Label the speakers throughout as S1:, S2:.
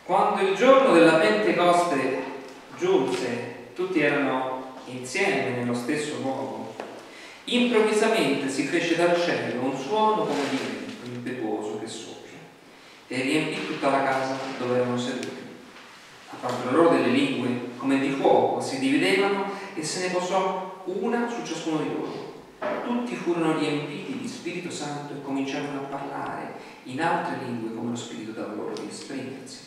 S1: Quando il giorno della Pentecoste giunse, tutti erano insieme nello stesso luogo. Improvvisamente si fece dal cielo un suono come di vento impetuoso che soffia e riempì tutta la casa dove erano seduti. Apparvero loro delle lingue come di fuoco, si dividevano e se ne posò una su ciascuno di loro. Tutti furono riempiti di Spirito Santo e cominciarono a parlare in altre lingue come lo Spirito dava loro di esprimersi.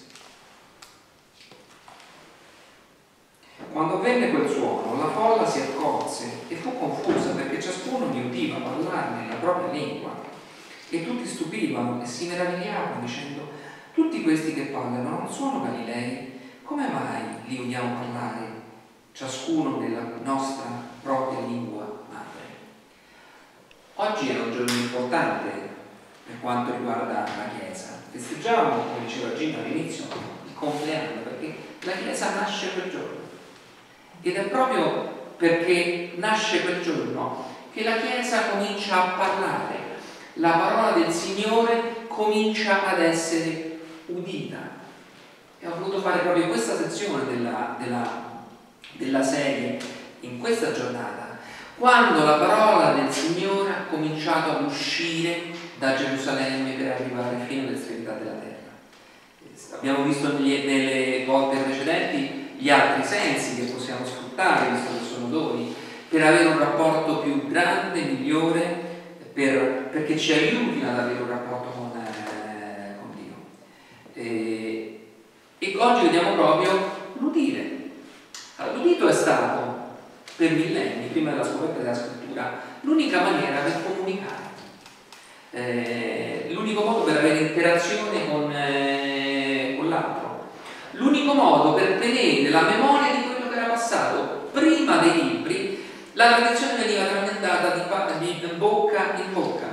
S1: Quando avvenne quel suono, la folla si accorse e fu confusa perché ciascuno li udiva parlare nella propria lingua. E tutti stupivano e si meravigliavano dicendo: tutti questi che parlano non sono Galilei? Come mai li udiamo parlare ciascuno nella nostra propria lingua madre? Oggi è un giorno importante per quanto riguarda la Chiesa. Festeggiamo, come diceva Gino all'inizio, il compleanno, perché la Chiesa nasce quel giorno. Ed è proprio perché nasce quel giorno che la Chiesa comincia a parlare. La parola del Signore comincia ad essere udita. E ho voluto fare proprio questa sezione della serie in questa giornata, quando la parola del Signore ha cominciato ad uscire da Gerusalemme per arrivare fino all'estremità della terra. Abbiamo visto nelle volte precedenti gli altri sensi che possiamo sfruttare, visto che sono doni, per avere un rapporto più grande, migliore, perché ci aiutino ad avere un rapporto con Dio. E oggi vediamo proprio l'udire. L'udito è stato per millenni, prima della scoperta della scrittura, l'unica maniera per comunicare, l'unico modo per avere interazione con l'altro, l'unico modo per tenere la memoria di quello che era passato. Prima dei libri la tradizione veniva tramandata di bocca in bocca.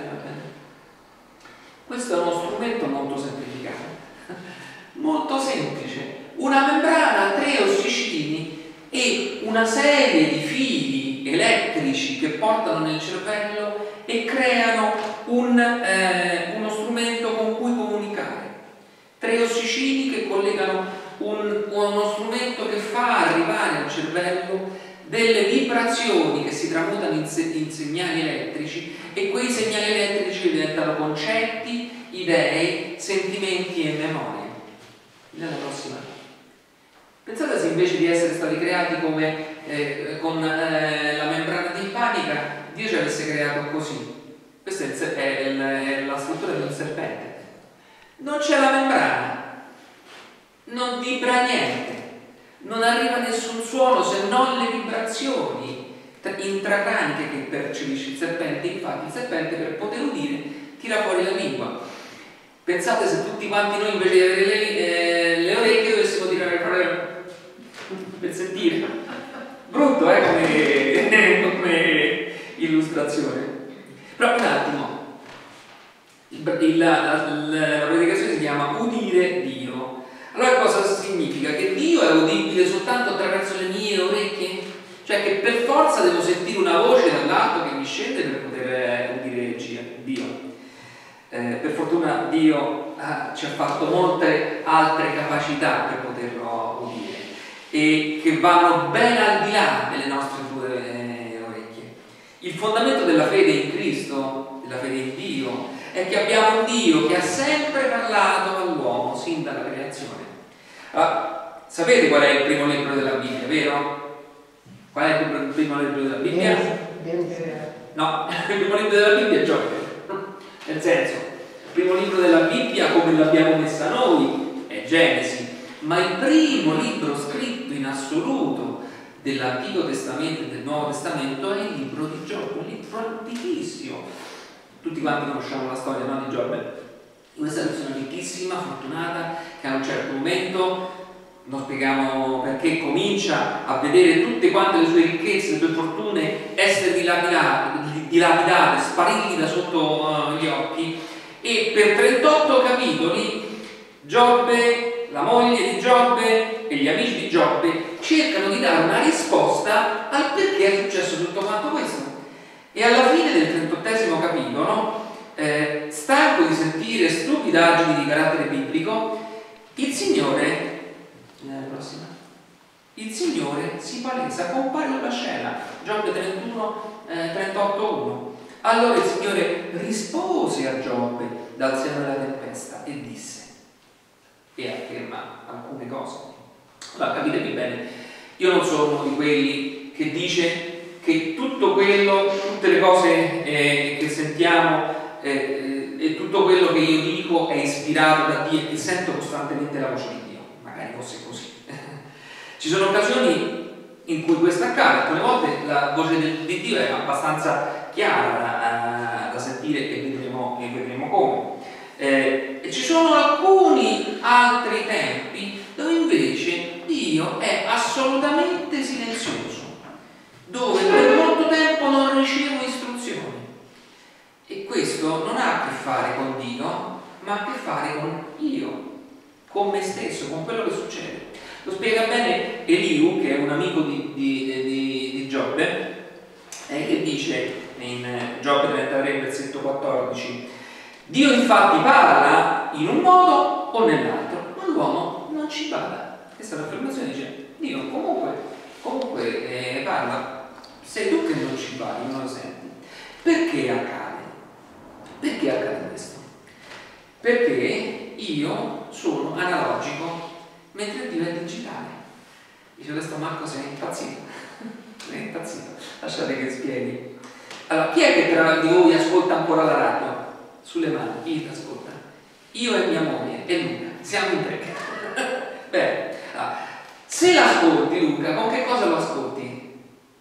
S1: Questo è uno strumento molto semplificato, molto semplice, una membrana, 3 ossicini e una serie di fili elettrici che portano nel cervello e creano uno strumento con cui comunicare. 3 ossicini che collegano uno strumento che fa arrivare al cervello delle vibrazioni che si tramutano in segnali elettrici, e quei segnali elettrici diventano concetti, idee, sentimenti e memorie. Nella prossima. Pensate se invece di essere stati creati come con la membrana timpanica, Dio ci avesse creato così. Questa è la struttura di un serpente. Non c'è la membrana, non vibra niente, non arriva nessun suono se non le vibrazioni intracraniche che percepisce il serpente. Infatti il serpente, per poter udire, tira fuori la lingua. Pensate se tutti quanti noi, invece di avere le orecchie, dovessimo tirare fuori per sentire. Brutto, come illustrazione. Però un attimo, la predicazione si chiama udire Dio. Allora cosa significa? Che Dio è udibile soltanto attraverso le mie orecchie? Cioè che per forza devo sentire una voce dall'alto che mi scende per poter udire Dio. Per fortuna Dio ci ha fatto molte altre capacità per poterlo udire, e che vanno ben al di là delle nostre due orecchie. Il fondamento della fede in Cristo, della fede in Dio, è che abbiamo un Dio che ha sempre parlato all'uomo sin dalla creazione. Allora, sapete qual è il primo libro della Bibbia, vero? Qual è il primo libro della Bibbia? No, il primo libro della Bibbia è Giobbe. Nel senso, il primo libro della Bibbia, come l'abbiamo messa noi, è Genesi, ma il primo libro scritto in assoluto dell'Antico Testamento e del Nuovo Testamento è il libro di Giobbe, un libro antichissimo. Tutti quanti conosciamo la storia, no, di Giobbe, questa persona ricchissima, fortunata, che a un certo momento, non spieghiamo perché, comincia a vedere tutte quante le sue ricchezze, le sue fortune essere dilapidate, sparirgli da sotto gli occhi, e per 38 capitoli Giobbe, la moglie di Giobbe e gli amici di Giobbe cercano di dare una risposta al perché è successo tutto quanto questo. E alla fine del 38esimo capitolo, stanco di sentire stupidaggini di carattere biblico, il Signore, prossima, il Signore si palesa, compare una scena, Giobbe 31, 38:1. Allora il Signore rispose a Giobbe dal seno della tempesta e disse, e afferma alcune cose. Allora capitevi bene, io non sono uno di quelli che dice che tutto quello, tutte le cose che sentiamo e tutto quello che io dico è ispirato da Dio e che sento costantemente la voce di Dio. Magari fosse così. Ci sono occasioni in cui questo accade, alcune volte la voce di Dio è abbastanza chiara da sentire e vedremo come. E ci sono alcuni altri tempi dove invece Dio è assolutamente silenzioso, dove per molto tempo non ricevo istruzioni. E questo non ha a che fare con Dio, ma ha a che fare con io, con me stesso, con quello che succede. Lo spiega bene Eliu, che è un amico di Giobbe, che dice in Giobbe 33, versetto 14: Dio infatti parla in un modo o nell'altro, ma l'uomo non ci bada. Questa è l'affermazione, dice Dio comunque parla, sei tu che non ci badi, non lo senti. Perché accade? Perché accade questo? Perché io sono analogico mentre Dio è digitale. Dice questo Marco, sei impazzito. Sei impazzito. Lasciate che spieghi. Allora, chi è che tra di voi ascolta ancora la radio? Sulle mani, chi ascolta? Io e mia moglie e Luca, siamo in tre. Bene, allora, se l'ascolti Luca, con che cosa lo ascolti?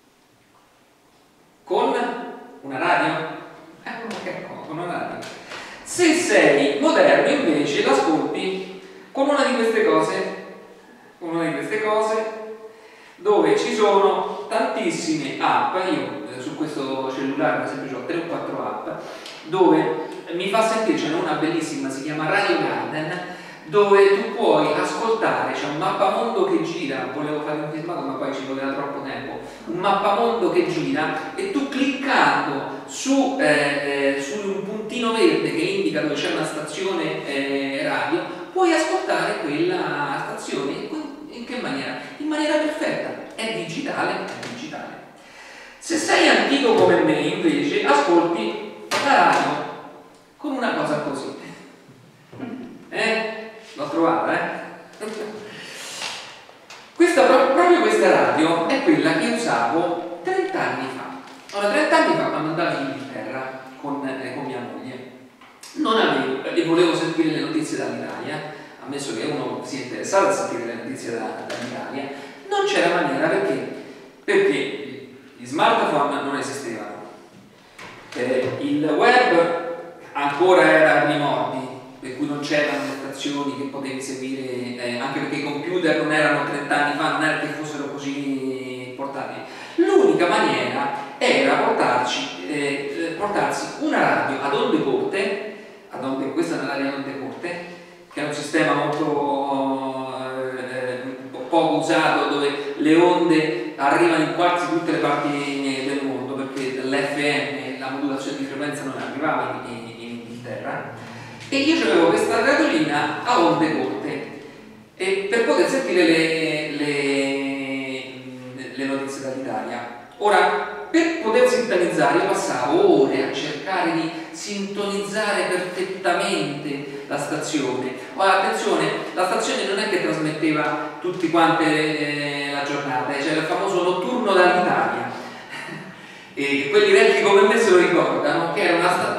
S1: Con una radio? Con una radio. Se sei moderno invece l'ascolti con una di queste cose, dove ci sono tantissime app. Io su questo cellulare per esempio ho 3 o 4 app dove mi fa sentire, c'è una bellissima, si chiama Radio Garden, dove tu puoi ascoltare, c'è un mappamondo che gira, volevo fare un filmato ma poi ci voleva troppo tempo, un mappamondo che gira e tu cliccando su un puntino verde che indica dove c'è una stazione radio puoi ascoltare quella stazione. In che maniera? In maniera perfetta, è digitale. Se sei antico come me invece ascolti la radio con una cosa così. L'ho trovata, proprio questa radio è quella che usavo 30 anni fa. Ora, 30 anni fa, quando andavo in Inghilterra con mia moglie, non avevo, e volevo sentire le notizie dall'Italia, ammesso che uno si è interessato a sentire le notizie dall'Italia, non c'era maniera perché gli smartphone non esistevano, il web ancora era ai primordi, per cui non c'erano le stazioni che potevi seguire, anche perché i computer non erano 30 anni fa, non era che fossero così portatili. L'unica maniera era portarsi una radio ad onde corte, questa è una radio ad onde corte, che è un sistema molto poco usato, dove le onde arrivano in quasi tutte le parti del mondo, perché l'FM, la modulazione di frequenza, non arrivava in Inghilterra. E io avevo questa radiolina a onde corte e per poter sentire le notizie dall'Italia. Ora, per poter sintonizzare io passavo ore a cercare di sintonizzare perfettamente la stazione. Ora, attenzione, la stazione non è che trasmetteva tutti quante la giornata, c'era il famoso notturno dall'Italia. E quelli vecchi come me se lo ricordano, che era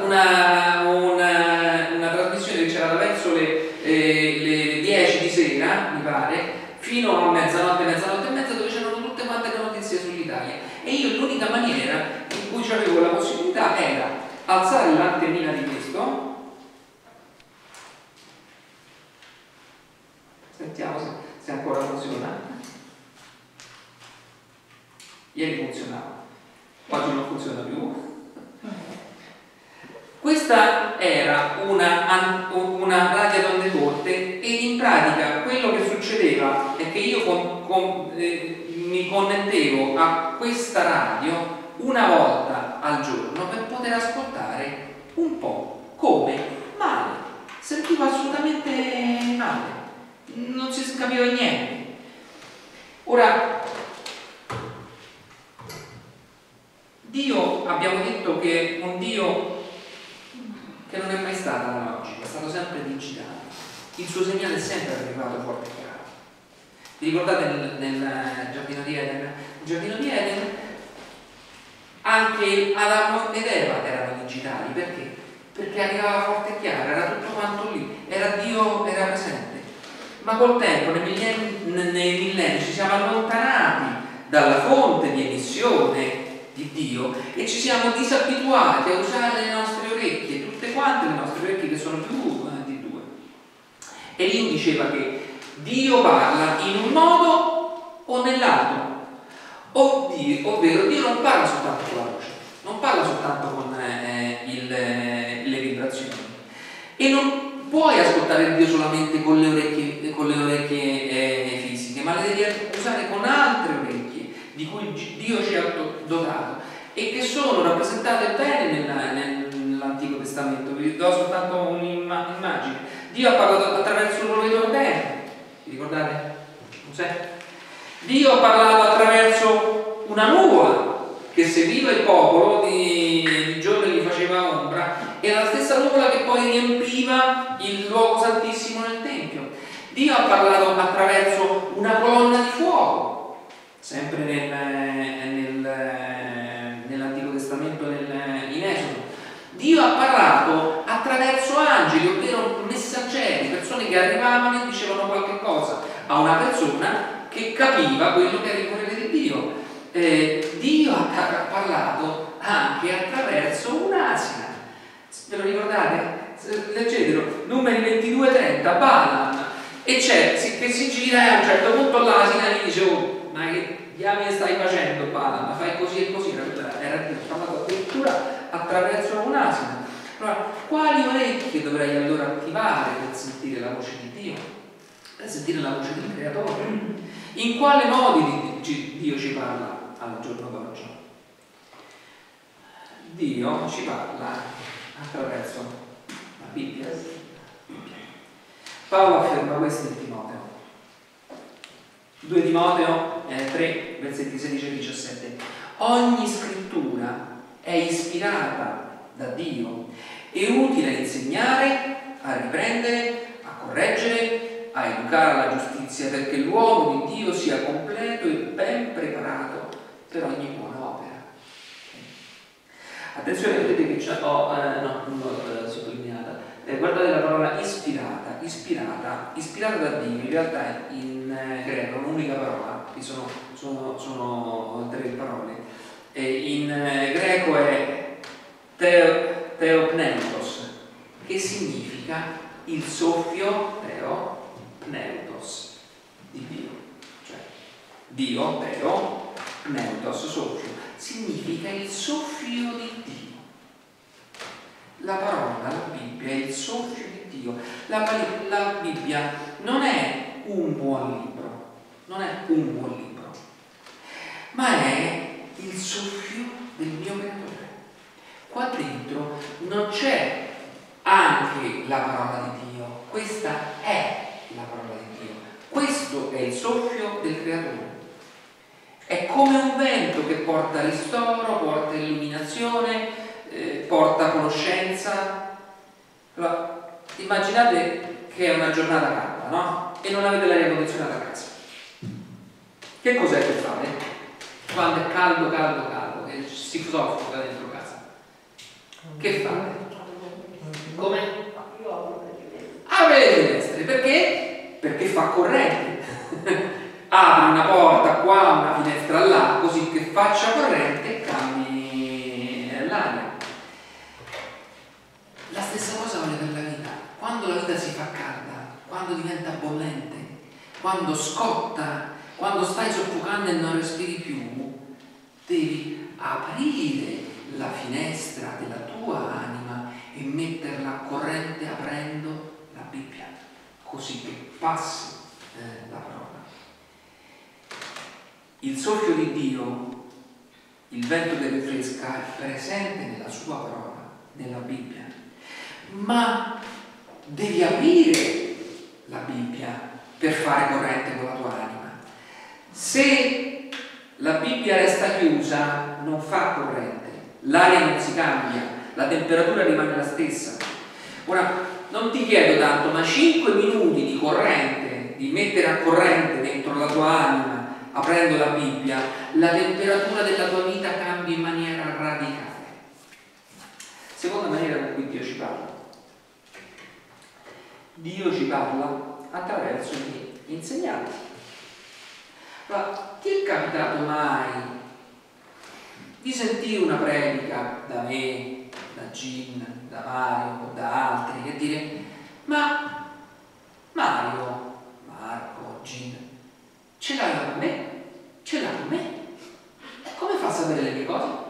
S1: una trasmissione che c'era verso le 10 di sera, mi pare, fino a mezzanotte e mezza, dove c'erano tutte quante le notizie sull'Italia. E io l'unica maniera in cui avevo la possibilità era alzare l'antennina di questo, sentiamo se ancora funziona. Ieri funzionava, oggi non funziona più. Questa era una radio ad onde corte e in pratica quello che succedeva è che io mi connettevo a questa radio una volta al giorno per poter ascoltare un po'. Come? Male. Sentivo assolutamente male. non si capiva niente. Ora, Dio, abbiamo detto che è un Dio che non è mai stato analogico, è stato sempre digitale. Il suo segnale è sempre arrivato forte e chiaro. Vi ricordate nel giardino di Eden? Nel giardino di Eden anche Adamo ed Eva erano digitali. Perché? Perché arrivava forte e chiaro, era tutto quanto lì, era Dio, era presente. Ma col tempo, nei millenni, ci siamo allontanati dalla fonte di emissione di Dio e ci siamo disabituati a usare le nostre orecchie, tutte quante le nostre orecchie, che sono più di due. E lì diceva che Dio parla in un modo o nell'altro, ovvero Dio non parla soltanto con la voce, non parla soltanto con le vibrazioni, e non puoi ascoltare Dio solamente con le orecchie fisiche, ma le devi usare con altre orecchie di cui Dio ci ha dotato e che sono rappresentate bene nell'Antico Testamento. Vi do soltanto un'immagine. Dio ha parlato attraverso un rovetore d'erba, vi ricordate? Mosè? Dio ha parlato attraverso una nuvola che seguiva il popolo, di giorno gli faceva ombra, e la stessa nuvola che poi riempiva il luogo santissimo nel Tempio. Dio ha parlato attraverso una colonna di fuoco, sempre nell'Antico Testamento, in Esodo. Dio ha parlato attraverso angeli, ovvero messaggeri, persone che arrivavano e dicevano qualche cosa a una persona che capiva quello che era il volere di Dio. Dio ha parlato anche attraverso un'asina. Ve lo ricordate? Leggetelo, Numeri 22:30, Balaam, e c'è che si gira e a un certo punto l'asina gli dice: oh, ma che diamine stai facendo, Balaam? Fai così e così. Era parlato addirittura attraverso un'asina. Allora, quali orecchie dovrei allora attivare per sentire la voce di Dio? Per sentire la voce del Creatore? In quale modi Dio ci parla al giorno d'oggi? Dio ci parla attraverso la Bibbia. Paolo afferma questo in Timoteo. 2 Timoteo 3, versetti 16 e 17. Ogni scrittura è ispirata da Dio, è utile a insegnare, a riprendere, a correggere, a educare alla giustizia, perché l'uomo di Dio sia completo e ben preparato per ogni buona opera. Attenzione, vedete che non l'ho sottolineata. Guardate la parola ispirata da Dio. In realtà in greco è un'unica parola, qui sono 3 parole. In greco è theopneutos, che significa il soffio, theopneutos, di Dio. Cioè Dio, theopneutos, soffio, significa il soffio di Dio. La parola, la Bibbia, è il soffio di Dio. La Bibbia non è un buon libro, ma è il soffio del mio Creatore. Qua dentro non c'è anche la parola di Dio, questa è la parola di Dio. Questo è il soffio del Creatore. È come un vento che porta ristoro, porta illuminazione, porta conoscenza. Allora, immaginate che è una giornata calda, no? E non avete l'aria condizionata a casa. Che cos'è che fate? Quando è caldo, che si soffoca dentro casa. Che fate? Come? Apri le finestre. Perché? Perché fa corrente. Apri una porta qua, una finestra là, così che faccia corrente e cambi l'aria. La stessa cosa vale per la vita. Quando la vita si fa calda, quando diventa bollente, quando scotta, quando stai soffocando e non respiri più, devi aprire la finestra della tua anima e metterla a corrente aprendo la Bibbia, così che passi la parola. Il soffio di Dio, il vento che rinfresca, è presente nella sua parola, nella Bibbia. Ma devi aprire la Bibbia per fare corrente con la tua anima. Se la Bibbia resta chiusa, non fa corrente, l'aria non si cambia, la temperatura rimane la stessa. Ora, non ti chiedo tanto, ma 5 minuti di corrente, di mettere a corrente dentro la tua anima, aprendo la Bibbia, la temperatura della tua vita cambia in maniera radicale. Seconda maniera con cui Dio ci parla. Dio ci parla attraverso gli insegnanti. Ma ti è capitato mai di sentire una predica da me, da Gin, da Mario o da altri e dire: ma Mario, Marco, Gin, ce l'hai con me? Ce l'ha con me? E come fa a sapere le mie cose?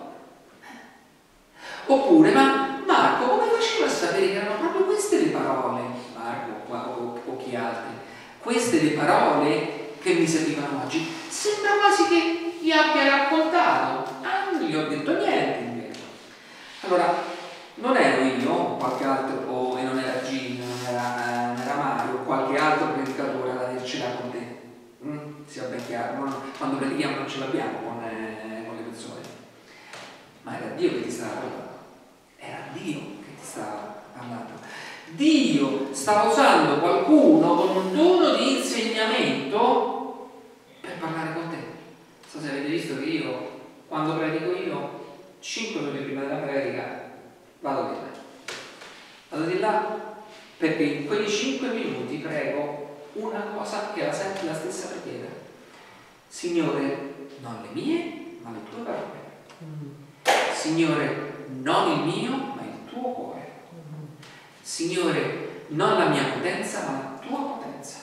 S1: Oppure: ma Marco, come faceva a sapere che erano proprio queste le parole, Marco o chi altri, queste le parole che mi servivano oggi? Sembra quasi che gli abbia raccontato. Non gli ho detto niente invece. Allora, non ero io o qualche altro, e non era Gin, non era Mario o qualche altro predicatore ad avercela con te. Sia ben chiaro, quando predichiamo non ce l'abbiamo con le persone, ma era Dio che ti stava parlando. Era Dio che ti stava parlando. Dio stava usando qualcuno con un tono di insegnamento per parlare con te. Non so se avete visto che io, quando predico io, 5 minuti prima della predica vado di là perché in quei 5 minuti prego una cosa che era sempre la stessa preghiera: Signore, non le mie ma le tue parole. Signore, non il mio ma il tuo cuore. Signore, non la mia potenza ma la tua potenza.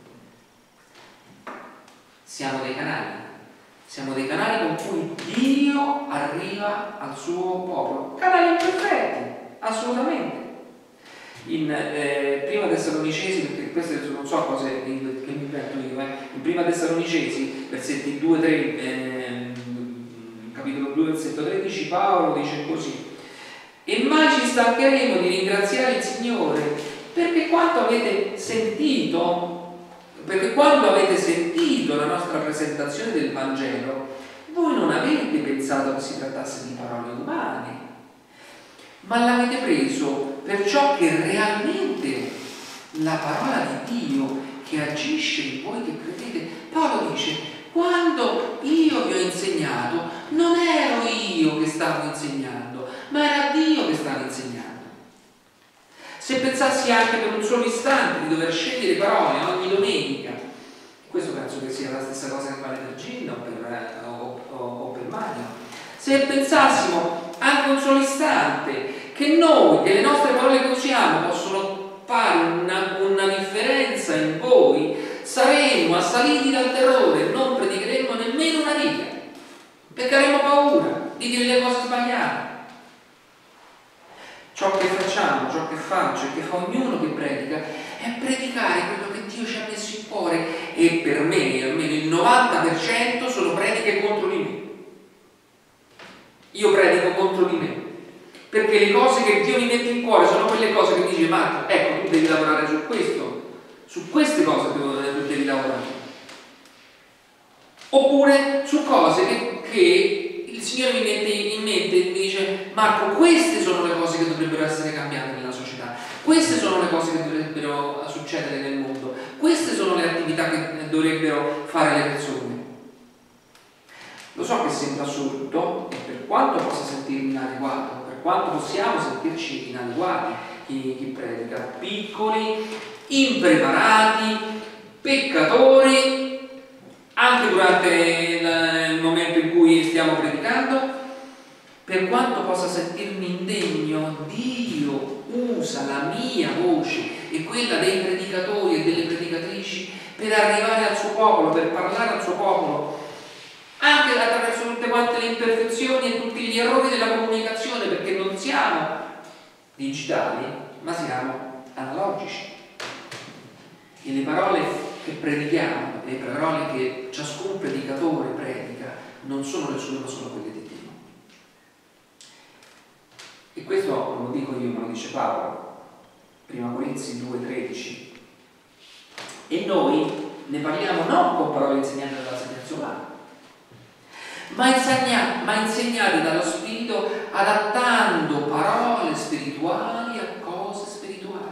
S1: Siamo dei canali con cui Dio arriva al suo popolo, canali imperfetti, assolutamente. In Prima Tessalonicesi, perché queste non so cose che mi invento io, in Prima Tessalonicesi, versetti 2-3, capitolo 2, versetto 13, Paolo dice così: e mai ci stancheremo di ringraziare il Signore perché quando avete sentito la nostra presentazione del Vangelo, voi non avete pensato che si trattasse di parole umane, ma l'avete preso per ciò che realmente la parola di Dio che agisce in voi che credete. Paolo dice: quando io vi ho insegnato, non ero io che stavo insegnando, ma era Dio che stava insegnando. Se pensassi anche per un solo istante di dover scegliere parole ogni domenica, questo penso che sia la stessa cosa che vale per Gin o per Mario, se pensassimo anche un solo istante che le nostre parole che usiamo possono fare una differenza in voi, saremmo assaliti dal terrore e non predicheremmo nemmeno una riga, perché avremmo paura di dire le cose sbagliate. Ciò che facciamo, ciò che faccio e che fa ognuno che predica è predicare quello che Dio ci ha messo in cuore, e per me almeno il 90% sono prediche contro di me. Io predico contro di me, perché le cose che Dio mi mette in cuore sono quelle cose che mi dice: Marco, ecco, tu devi lavorare su questo, su queste cose tu devi lavorare. Oppure su cose che il Signore mi mette in mente e mi dice: Marco, queste sono le cose che dovrebbero essere cambiate nella società, queste sono le cose che dovrebbero succedere nel mondo, queste sono le attività che dovrebbero fare le persone. Lo so che sembra assurdo, e per quanto possa sentirmi inadeguato, per quanto possiamo sentirci inadeguati, chi predica, piccoli, impreparati, peccatori, anche durante il momento in cui stiamo predicando, per quanto possa sentirmi indegno, Dio usa la mia voce e quella dei predicatori e delle predicatrici per arrivare al suo popolo, per parlare al suo popolo, anche attraverso tutte quante le imperfezioni e tutti gli errori della comunicazione, perché non siamo digitali, ma siamo analogici. E le parole che predichiamo, le parole che ciascun predicatore predica, non sono le sue, ma sono quelle di Dio. E questo non lo dico io, ma lo dice Paolo, 1 Corinzi 2,13. E noi ne parliamo non con parole insegnate dalla sapienza umana, ma insegnate dallo Spirito, adattando parole spirituali a cose spirituali.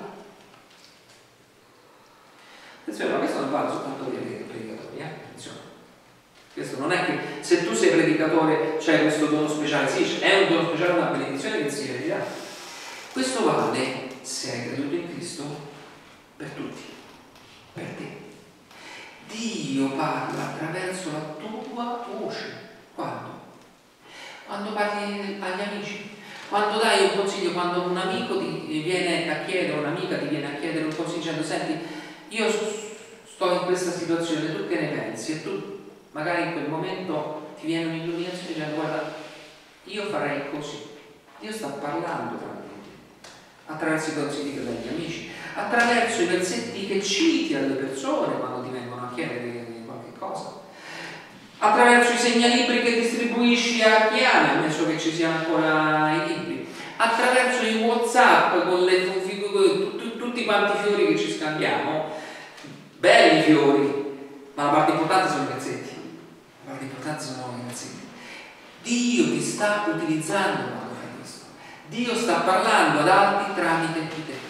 S1: Attenzione, ma questo non parla soltanto dei predicatori, attenzione. Questo non è che se tu sei predicatore c'è questo dono speciale, sì, è un dono speciale, una benedizione che si erediterà. Questo vale, se hai creduto in Cristo, per tutti, per te. Dio parla attraverso la tua voce. Quando? Quando parli agli amici, quando dai un consiglio, quando un amico ti viene a chiedere, un'amica ti viene a chiedere un consiglio dicendo: senti, io sto in questa situazione, tu che ne pensi? E tu magari in quel momento ti viene un'illuminazione dicendo: guarda, io farei così. Dio sta parlando tra me, attraverso i consigli che dai agli amici, attraverso i versetti che citi alle persone quando ti vengono a chiedere qualche cosa, attraverso i segnalibri che distribuisci a chi ama, ammesso che ci siano ancora i libri, attraverso i WhatsApp con tutti quanti i fiori che ci scambiamo, belli fiori, ma la parte importante sono i versetti. La parte importante sono i versetti. Dio ti sta utilizzando quando fai questo. Dio sta parlando ad altri tramite di te.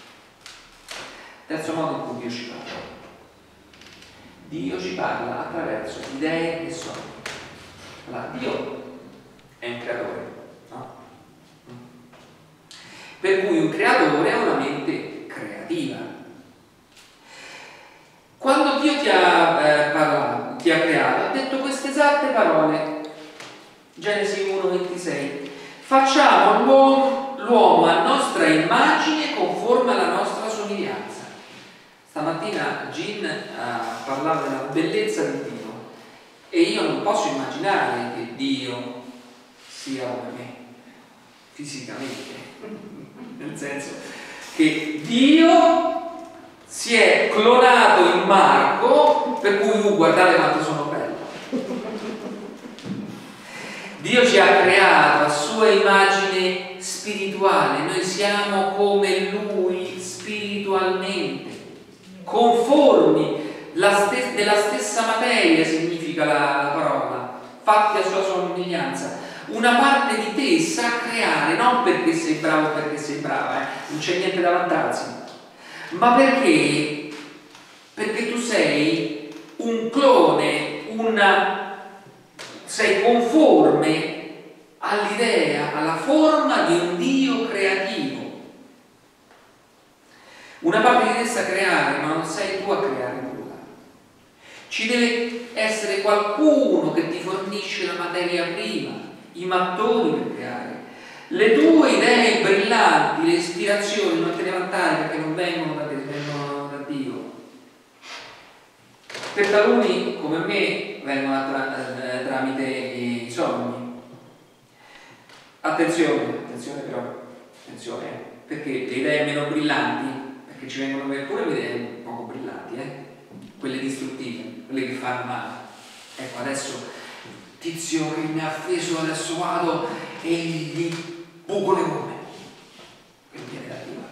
S1: Terzo modo in cui Dio ci parla. Dio ci parla attraverso idee e sogni. Allora, Dio è un creatore, no? Per cui un creatore ha una mente creativa. Quando Dio ti ha parlato, ti ha creato, ha detto queste esatte parole. Genesi 1:26. Facciamo l'uomo a nostra immagine, conforme alla nostra somiglianza. Stamattina Gin parlava della bellezza di Dio e io non posso immaginare che Dio sia come me fisicamente, nel senso che Dio si è clonato in Marco, per cui guardate quanto sono bello. Dio ci ha creato a sua immagine spirituale, noi siamo come Lui spiritualmente, conformi, della stessa materia significa la parola, fatti a sua somiglianza. Una parte di te sa creare, non perché sei bravo o perché sei brava, non c'è niente da vantarsi, ma perché tu sei un clone, sei conforme all'idea, alla forma di un Dio creativo. Una parte di te sa creare, ma non sei tu a creare nulla. Ci deve essere qualcuno che ti fornisce la materia prima, i mattoni per creare. Le tue idee brillanti, le ispirazioni non te ne vantare perché non vengono da te, vengono da Dio. Per taluni, come me, vengono tramite i sogni. Attenzione però, perché le idee meno brillanti, perché ci vengono pure le idee un poco brillanti, quelle distruttive, quelle che fanno male. Ecco, adesso tizio che mi ha offeso, adesso vado e gli buco le gomme. Quello viene da Dio.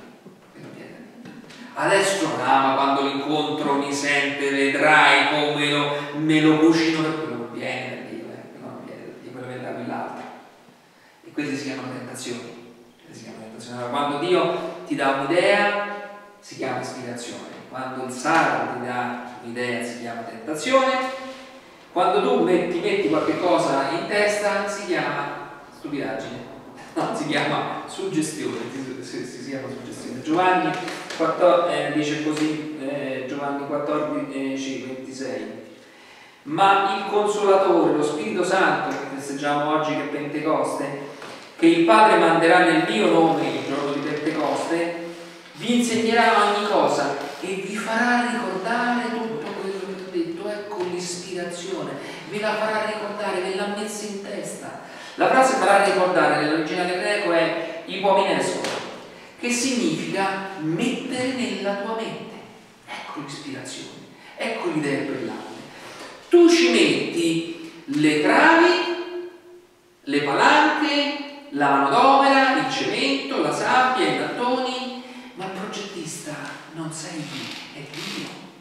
S1: Adesso ma quando l'incontro mi sente, vedrai come me lo cucino, per quello non viene da Dio, non viene da Dio, quello viene da quell'altro. E queste si chiamano tentazioni. Allora, quando Dio ti dà un'idea si chiama ispirazione, quando il Sacro ti dà un'idea si chiama tentazione, quando tu metti qualche cosa in testa si chiama stupidaggine, no, si chiama suggestione, si chiama suggestione. Giovanni dice così, Giovanni 14:26. Ma il Consolatore, lo Spirito Santo, che festeggiamo oggi che è Pentecoste, che il Padre manderà nel mio nome il giorno di Pentecoste, vi insegnerà ogni cosa e vi farà ricordare tutto quello che ho detto. Ecco l'ispirazione, ve la farà ricordare, ve l'ha messa in testa. La frase farà ricordare nell'originale greco è ipominesko, che significa mettere nella tua mente. Ecco l'ispirazione, ecco l'idea brillante. Tu ci metti le travi, le palanche, la manodopera, il cemento, la sabbia, i mattoni, ma il progettista non sei tu, è Dio.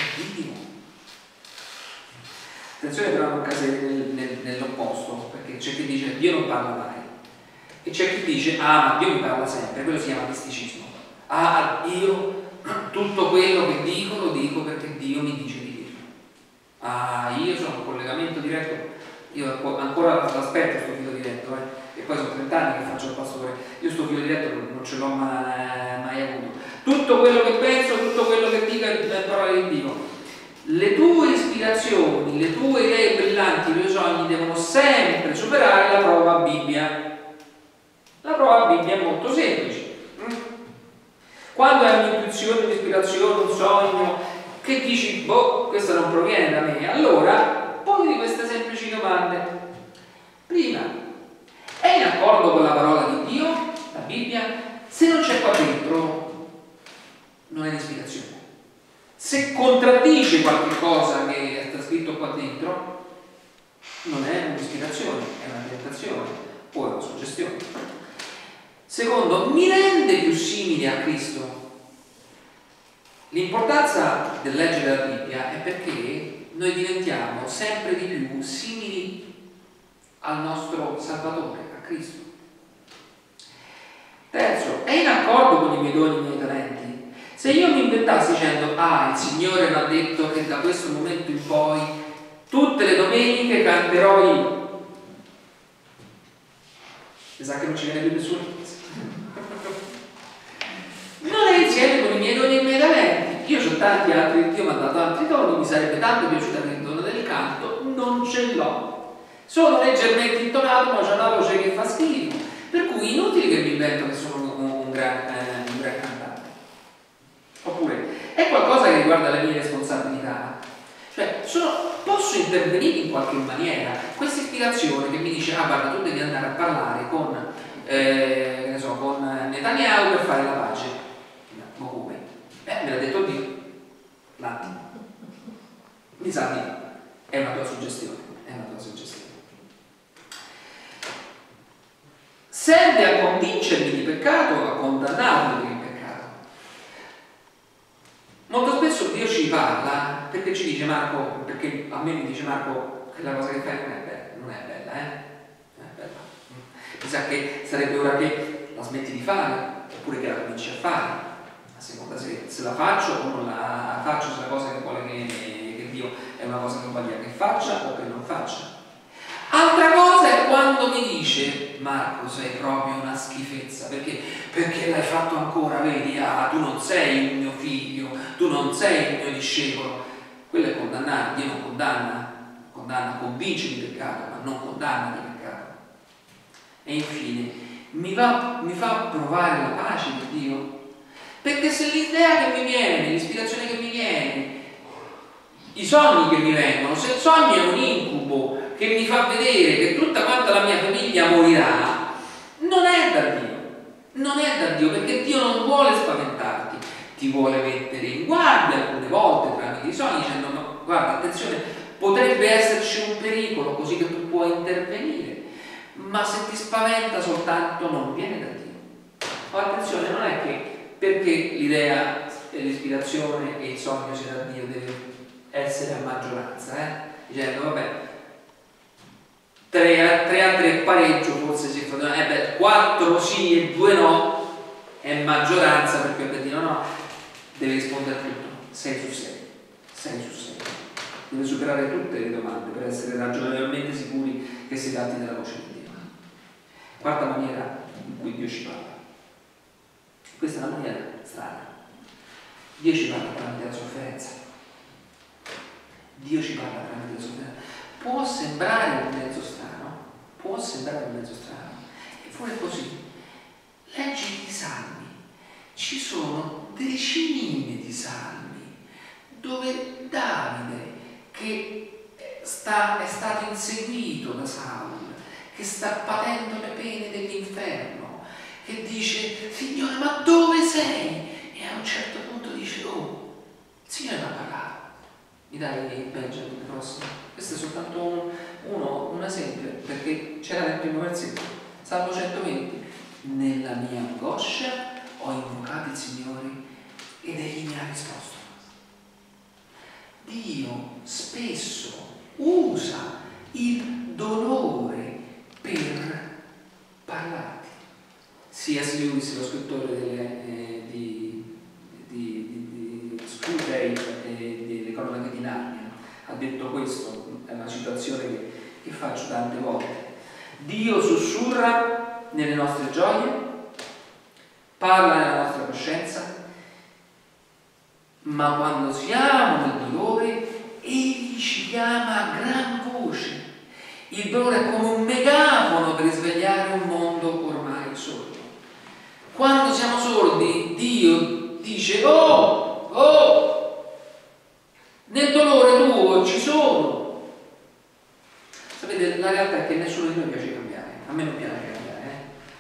S1: Dio. Attenzione però a non cadere nell'opposto, perché c'è chi dice Dio non parla mai e c'è chi dice ma Dio mi parla sempre, quello si chiama misticismo. Io tutto quello che dico lo dico perché Dio mi dice di dirlo. Io sono un collegamento diretto, io ancora l'aspetto sto filo diretto, e poi sono 30 anni che faccio il pastore, io sto filo diretto non ce l'ho mai avuto. Tutto quello che penso, tutto quello che dico è la parola di Dio. Le tue ispirazioni, le tue idee brillanti, i tuoi sogni devono sempre superare la prova Bibbia. La prova Bibbia è molto semplice. Quando hai un'intuizione, un'ispirazione, un sogno, che dici, questo non proviene da me, allora poni queste semplici domande. Prima, è in accordo con la parola di Dio, la Bibbia? Se non c'è qua dentro, non è un'ispirazione. Se contraddice qualche cosa che sta scritto qua dentro, non è un'ispirazione, è una tentazione o è una suggestione. Secondo, mi rende più simile a Cristo. L'importanza del leggere la Bibbia è perché noi diventiamo sempre di più simili al nostro Salvatore, a Cristo. Terzo, è in accordo con i miei doni e i miei talenti. Se io mi inventassi dicendo il Signore mi ha detto che da questo momento in poi tutte le domeniche canterò io, mi sa che non ci viene più nessuno. Non è insieme con i miei doni e i miei talenti. Io ho tanti altri, Dio mi ha dato altri doni, mi sarebbe tanto piaciuto avere il dono del canto, non ce l'ho. Sono leggermente intonato, ma ho una voce che fa schifo, per cui inutile che mi invento che sono un gran cantante. Oppure è qualcosa che riguarda le mie responsabilità, cioè posso intervenire in qualche maniera. Questa ispirazione che mi dice guarda, tu devi andare a parlare con con Netanyahu per fare la pace, ma come? Me l'ha detto Dio un attimo, mi sa che è una tua suggestione, serve a convincermi di peccato o a condannarmi per il peccato. Molto spesso Dio ci parla perché ci dice Marco, perché a me mi dice Marco che la cosa che fai non è bella, non è bella. Mi sa che sarebbe ora che la smetti di fare oppure che la cominci a fare, a seconda se la faccio o non la faccio, se la cosa che vuole che Dio è una cosa che voglia che faccia o che non faccia. Altra cosa è quando mi dice Marco sei proprio una schifezza, perché l'hai fatto ancora, vedi, tu non sei il mio figlio, tu non sei il mio discepolo. Quello è condannare. Dio non condanna, convince di peccato, ma non condanna di peccato. E infine mi fa provare la pace di Dio, perché se l'idea che mi viene, l'ispirazione che mi viene, i sogni che mi vengono, se il sogno è un incubo che mi fa vedere che tutta quanta la mia famiglia morirà, non è da Dio, perché Dio non vuole spaventarti, ti vuole mettere in guardia alcune volte tramite i sogni dicendo no, guarda, attenzione, potrebbe esserci un pericolo così che tu puoi intervenire, ma se ti spaventa soltanto non viene da Dio. Attenzione, non è che perché l'idea e l'ispirazione e il sogno sia da Dio deve essere a maggioranza, dicendo vabbè 3-3 pareggio, forse si fa 4 sì e 2 no è maggioranza, perché per dire no deve rispondere a tutto 6 su 6 deve superare tutte le domande per essere ragionevolmente sicuri che si tratti della voce di Dio. Quarta maniera in cui Dio ci parla, questa è una maniera strana. Dio ci parla tramite la sofferenza. Dio ci parla tramite la sofferenza. Può sembrare un mezzo strano, eppure è così. Leggi i salmi, ci sono decine di salmi dove Davide, che è stato inseguito da Saul, che sta patendo le pene dell'inferno, che dice Signore ma dove sei? E a un certo punto dice il Signore mi ha parlato. Mi dai Benjamin il prossimo? Questo è soltanto un esempio, perché c'era nel primo versetto, Salmo 120. Nella mia angoscia ho invocato il Signore ed Egli mi ha risposto. Dio spesso usa il dolore per parlarti. C.S. Lewis, lo scrittore di Screwtape e delle cronache di Narnia, ha detto questo, è una citazione che faccio tante volte. Dio sussurra nelle nostre gioie, parla nella nostra coscienza, ma quando siamo nel dolore Egli ci chiama a gran voce. Il dolore è come un megafono per risvegliare un mondo ormai sordo. Quando siamo sordi, Dio dice: oh, oh, nel dolore tuo ci sono. Sapete, la realtà è che nessuno di noi piace cambiare. A me non piace cambiare.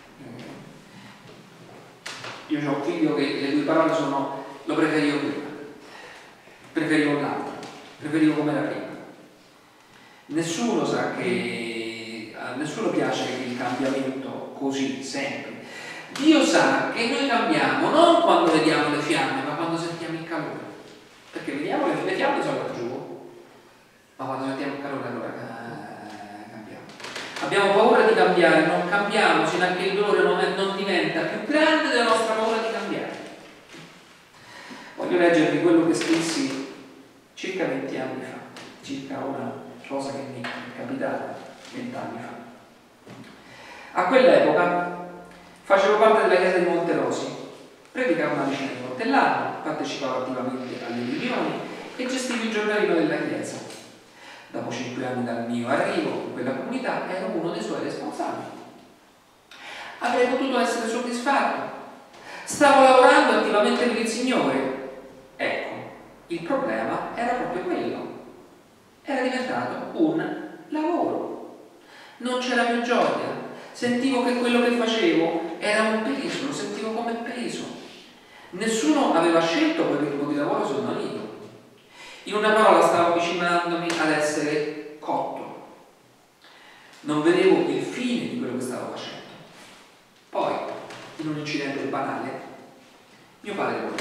S1: Io ho un figlio che le due parole sono: lo preferivo prima, preferivo l'altro, preferivo come era prima. Nessuno sa che a nessuno piace il cambiamento così, sempre. Dio sa che noi cambiamo non quando vediamo le fiamme, ma quando sentiamo il calore. Perché vediamo le fiamme sono laggiù, ma quando sentiamo il calore allora cambiamo. Abbiamo paura di cambiare, non cambiamo fino a che il dolore non diventa più grande della nostra paura di cambiare. Voglio leggervi quello che scrissi circa 20 anni fa, circa una cosa che mi è capitata 20 anni fa. A quell'epoca facevo parte della chiesa di Monterosi, predicavo una decina di volte all'anno, partecipavo attivamente alle riunioni e gestivo il giornalino della chiesa. Dopo 5 anni dal mio arrivo in quella comunità ero uno dei suoi responsabili. Avrei potuto essere soddisfatto. Stavo lavorando attivamente per il Signore. Ecco, il problema era proprio quello. Era diventato un lavoro. Non c'era più gioia. Sentivo che quello che facevo era un peso, lo sentivo come peso. Nessuno aveva scelto quel ritmo di lavoro se non io. In una parola, stavo avvicinandomi ad essere cotto. Non vedevo il fine di quello che stavo facendo. Poi, in un incidente banale, mio padre morì.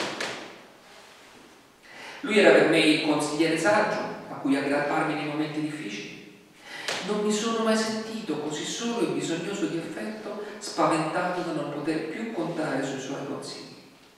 S1: Lui era per me il consigliere saggio a cui aggrapparmi nei momenti difficili. Non mi sono mai sentito così solo e bisognoso di affetto, spaventato da non poter più contare sui suoi consigli.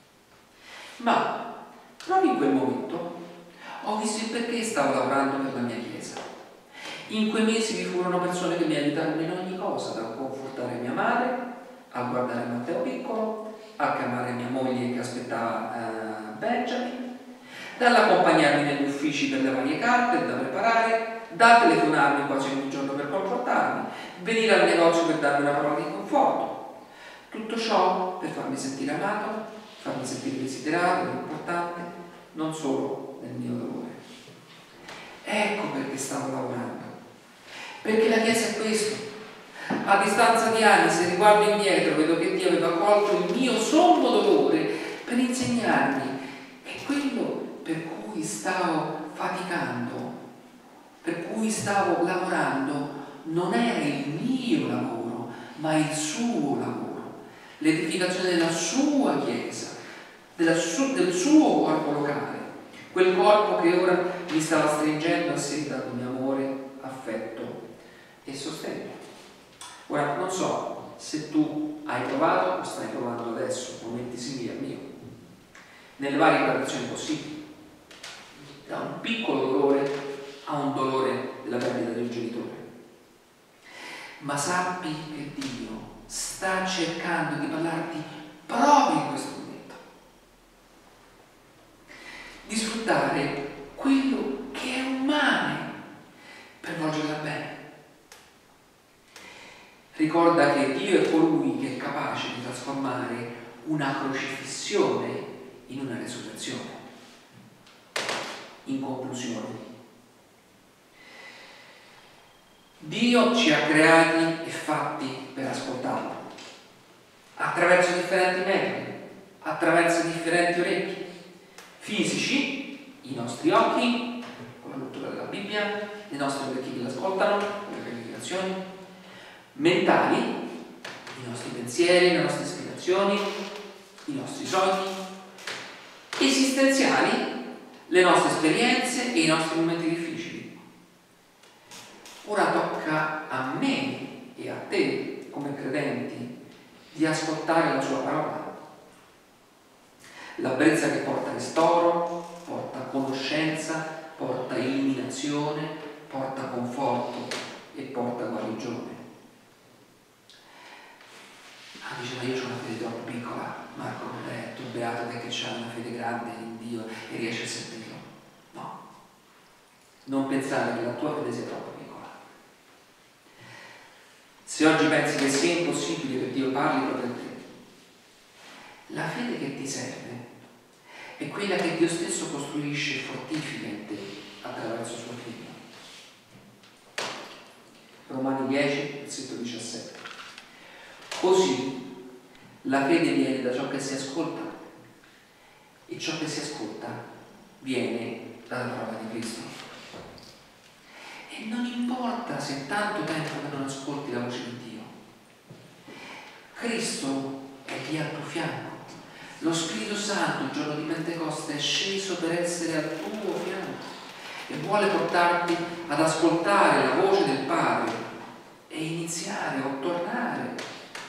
S1: Ma proprio in quel momento ho visto il perché stavo lavorando per la mia chiesa. In quei mesi vi furono persone che mi aiutarono in ogni cosa, dal confortare mia madre, a guardare Matteo piccolo, a chiamare mia moglie che aspettava Benjamin, dall'accompagnarmi negli uffici per le varie carte da preparare, da telefonarmi quasi ogni giorno per confortarmi, venire al negozio per darmi una parola di conforto. Tutto ciò per farmi sentire amato, farmi sentire desiderato, importante, non solo nel mio dolore. Ecco perché stavo lavorando. Perché la Chiesa è questo. A distanza di anni, se riguardo indietro, vedo che Dio aveva colto il mio sommo dolore per insegnarmi che quello per cui stavo faticando, per cui stavo lavorando, non era il mio lavoro, ma il suo lavoro, l'edificazione della sua Chiesa, del suo corpo locale, quel corpo che ora mi stava stringendo a sé dandomi amore, affetto e sostegno. Ora, non so se tu hai provato o stai provando adesso momenti simili al mio, nelle varie gradazioni possibili, da un piccolo dolore a un dolore della perdita del genitore. Ma sappi che Dio sta cercando di parlarti proprio in questo momento, di sfruttare quello che è umano per volgerla bene. Ricorda che Dio è colui che è capace di trasformare una crocifissione in una resurrezione. In conclusione, Dio ci ha creati e fatti per ascoltarlo, attraverso differenti metodi, attraverso differenti orecchi, fisici, i nostri occhi, con la lettura della Bibbia, i nostri orecchi che l'ascoltano, con le predicazioni, mentali, i nostri pensieri, le nostre ispirazioni, i nostri sogni, esistenziali, le nostre esperienze e i nostri momenti difficili. Ora tocca a me e a te, come credenti, di ascoltare la sua parola. La brezza che porta ristoro, porta conoscenza, porta illuminazione, porta conforto e porta guarigione. Dice, ma io ho una fede troppo piccola. Marco, tu beato te che c'hai una fede grande in Dio e riesci a sentirlo. No, non pensare che la tua fede sia troppo piccola. Se oggi pensi che sia impossibile che Dio parli proprio a te, la fede che ti serve è quella che Dio stesso costruisce e fortifica in te attraverso suo figlio. Romani 10, versetto 17. Così la fede viene da ciò che si ascolta e ciò che si ascolta viene dalla parola di Cristo. E non importa se tanto tempo che non ascolti la voce di Dio, Cristo è lì al tuo fianco. Lo Spirito Santo il giorno di Pentecoste è sceso per essere al tuo fianco e vuole portarti ad ascoltare la voce del Padre e iniziare o tornare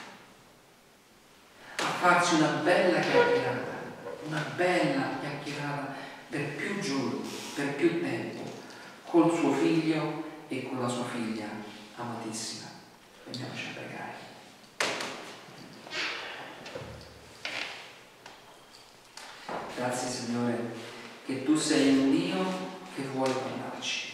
S1: a farsi una bella chiacchierata per più giorni, per più tempo, col suo figlio e con la sua figlia amatissima. Andiamoci a pregare. Grazie Signore che tu sei un Dio che vuole parlarci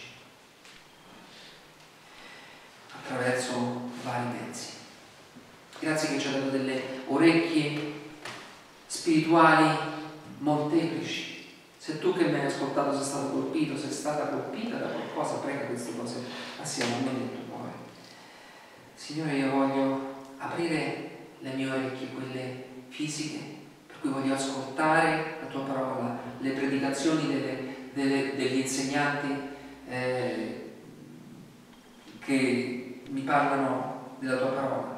S1: attraverso vari mezzi. Grazie che ci ha dato delle orecchie spirituali molteplici. Se tu che mi hai ascoltato sei stato colpito, sei stata colpita da qualcosa, prega queste cose assieme a me nel tuo cuore. Signore, io voglio aprire le mie orecchie, quelle fisiche, per cui voglio ascoltare la tua parola, le predicazioni degli insegnanti che mi parlano della tua parola.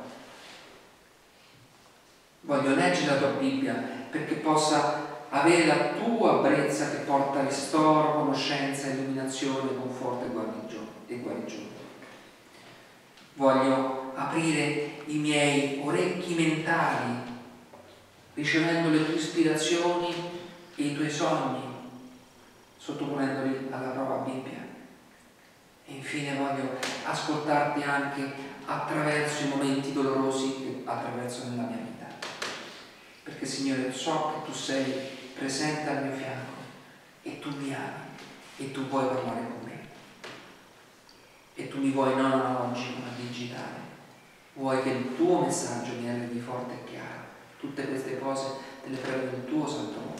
S1: Voglio leggere la tua Bibbia perché possa avere la tua brezza che porta ristoro, conoscenza, illuminazione, conforto e guarigione. Voglio aprire i miei orecchi mentali ricevendo le tue ispirazioni e i tuoi sogni, sottoponendoli alla prova Bibbia. E infine voglio ascoltarti anche attraverso i momenti dolorosi che attraverso nella mia vita. Perché Signore, so che tu sei presente al mio fianco e tu mi ami e tu vuoi parlare con me. E tu mi vuoi non analogico ma digitale. Vuoi che il tuo messaggio mi arrivi forte e chiaro. Tutte queste cose te le prego nel tuo santo nome.